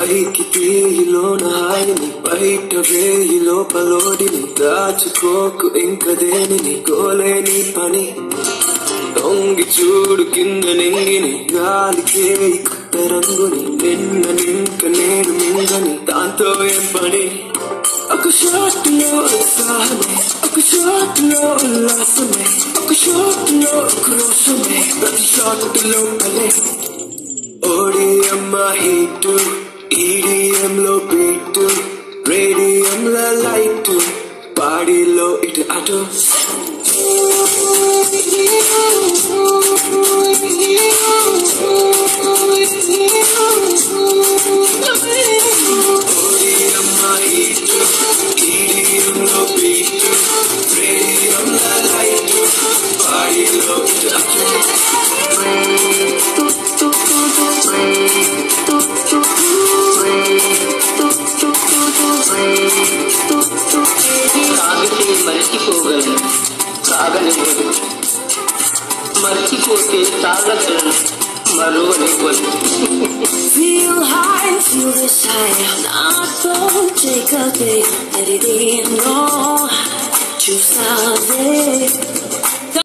పైకి తీయిలోన హాయిని బయట వేయి లోపలోడిని దాచుకోకు ఇంక దేనిని కోలేని పని తొంగి చూడు కింద నింగిని గాలికే కొత్త రంగుని నిన్న నింక నేను మింగని దాంతో ఏం పని ఒక షాట్లో ఉత్సాహమే ఒక షాట్లో ఉల్లాసమే ఒక షాట్లో క్రోషమే ప్రతి షాట్లో పలే ఓడిఎం హీటు ఈడిఎం లో బీటు రేడియం లో లైటు బాడీలో ఇటు అటు మర్చిపోగలను తాగనివ్వదు మర్చిపోతే తాగగలను మరువనివ్వదు Feel high, feel the shine. Not don't take a day. Let it in, no. Choose a day.